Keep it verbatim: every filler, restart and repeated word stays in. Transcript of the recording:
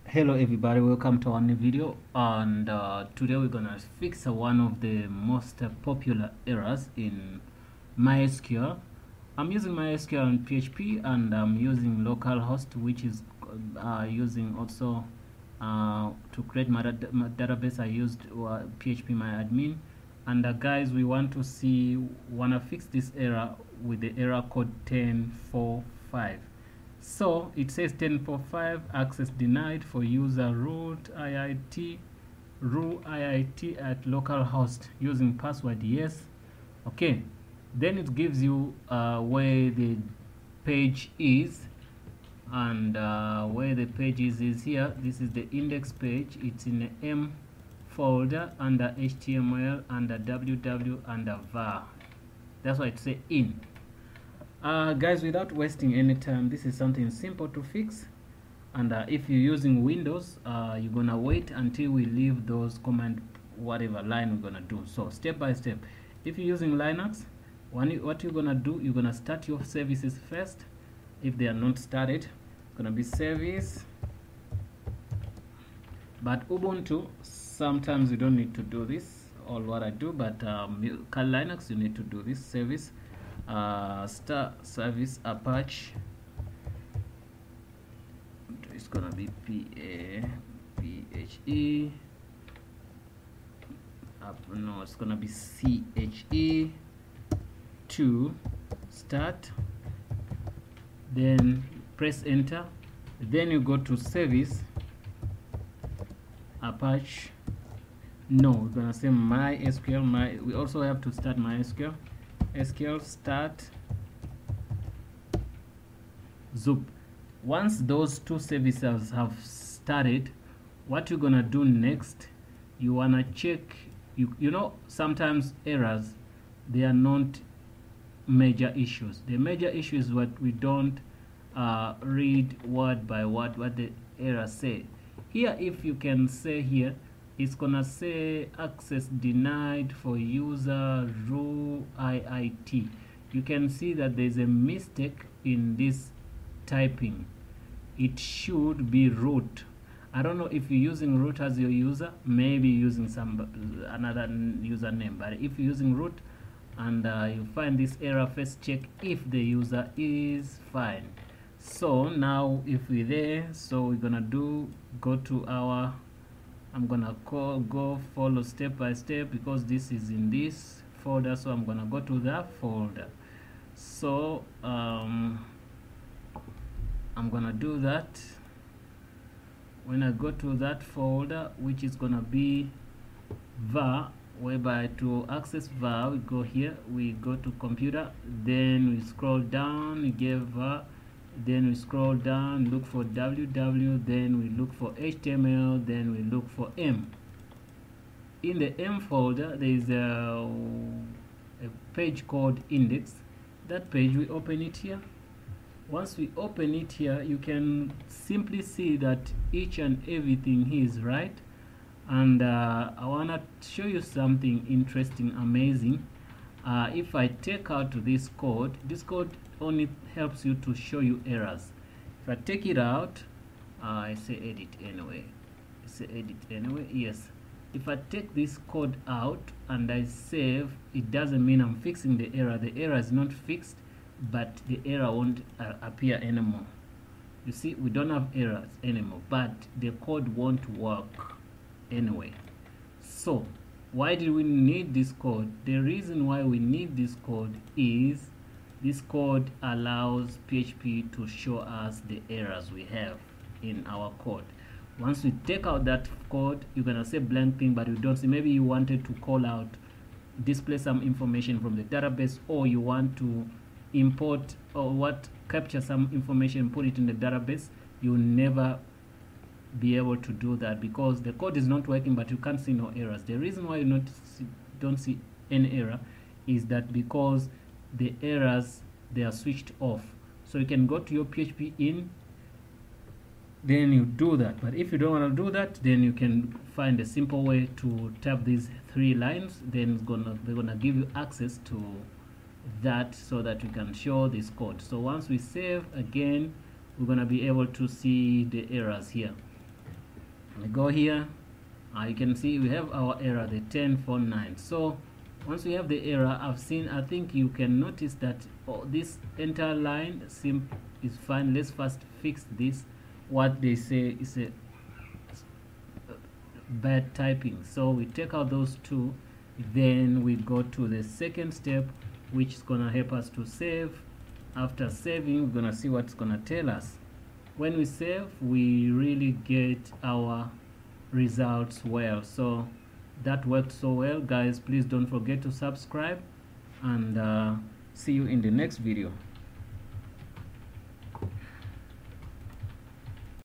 Hello everybody, welcome to our new video, and uh, today we're gonna fix uh, one of the most uh, popular errors in MySQL. I'm using MySQL and P H P, and I'm using localhost, which is uh, using also uh, to create my, dat my database. I used uh, P H P MyAdmin, and uh, guys, we want to see wanna fix this error with the error code ten four five. So it says ten four five, access denied for user root I I T root I I T at localhost using password yes. Okay, then it gives you uh, where the page is, and uh, where the page is is here. This is the index page. It's in the M folder under H T M L, under W W, under var. That's why it say in. Uh, guys, without wasting any time, this is something simple to fix, and uh, if you're using Windows, uh, you're gonna wait until we leave those command whatever line we're gonna do. So step by step, if you're using Linux, one, what you're gonna do, you're gonna start your services first. If they are not started, it's gonna be service. But Ubuntu, sometimes you don't need to do this, all what I do, but um, Linux, you need to do this service. Uh, star service Apache, it's gonna be P A P H E, uh, no, it's gonna be C H E to start, then press enter, then you go to service Apache. No, we're gonna say MySQL. My we also have to start MySQL. S Q L start Zoop. Once those two services have started, what you're gonna do next, you wanna check, you you know sometimes errors, they are not major issues. The major issue is what we don't uh, read word by word what the error say. Here, if you can say here, it's gonna say access denied for user root I I T. You can see that there's a mistake in this typing. It should be root. I don't know if you're using root as your user, maybe using some another username, but if you're using root and uh, you find this error, first check if the user is fine. So now if we're there, so we're gonna do go to our I'm gonna call go follow step by step, because this is in this folder, so I'm gonna go to that folder. So um, I'm gonna do that. When I go to that folder, which is gonna be var, whereby to access var, we go here, we go to computer, then we scroll down, we give var, then we scroll down, look for W W, then we look for H T M L, then we look for M. In the M folder, there is a, a page called index. That page, we open it here. Once we open it here, you can simply see that each and everything here is right. And uh, I want to show you something interesting, amazing. Uh, if I take out this code, this code only helps you to show you errors. If I take it out, uh, I say edit anyway. I say edit anyway. Yes. If I take this code out and I save, it doesn't mean I'm fixing the error. The error is not fixed, but the error won't uh, appear anymore. You see, we don't have errors anymore, but the code won't work anyway. So why do we need this code? The reason why we need this code is this code allows P H P to show us the errors we have in our code. Once we take out that code, you're gonna say blank thing, but you don't see. Maybe you wanted to call out, display some information from the database, or you want to import or what capture some information, put it in the database. You'll never be able to do that because the code is not working, but you can't see no errors. The reason why you not see, don't see any error is that because the errors, they are switched off. So you can go to your P H P in, then you do that. But if you don't want to do that, then you can find a simple way to tap these three lines. Then it's gonna they're gonna give you access to that so that you can show this code. So once we save again, we're gonna be able to see the errors here. we go here, uh, you can see we have our error, the ten forty-nine. So once we have the error, I've seen, I think you can notice that oh, this entire line sim is fine. Let's first fix this. What they say is a bad typing, so we take out those two, then we go to the second step, which is gonna help us to save. After saving, we're gonna see what's gonna tell us. When we save, we really get our results well. So that worked so well, guys. Please don't forget to subscribe, and uh, see you in the next video.